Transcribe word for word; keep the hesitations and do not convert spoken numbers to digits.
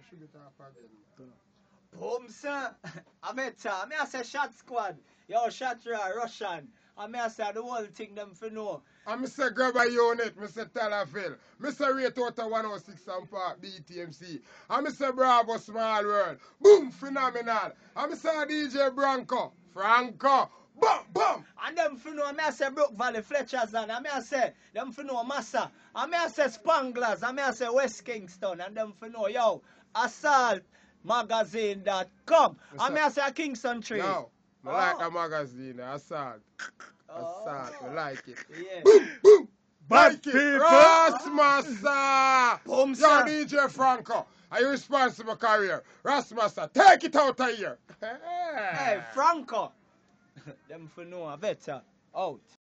should get off again. Boom, sir. I met her. I say shot squad. Yo, shot Russian. I may say the whole thing them for know. I say grab a unit, I say Talafel. I say rate out of one oh six and Park, B T M C. I say Bravo Small World. Boom, phenomenal. I say D J Branco. Franco. Boom, boom. And them for know, I may say Brook Valley, Fletcher's and I may say them for know Massa. I may say Spanglers. I may say West Kingston. And them for know, yo, assault magazine dot com. I may say Kingston Tree. No. I oh. like the magazine, Assault. Oh. Assault, I like it. Yeah. Boom, boom. Bad Like it. people. Rasmassa. Boom, Yo, sir. D J Franco. Are you responsible career? Rasmassa, take it out of here. Hey, Franco. Them for know better. Out.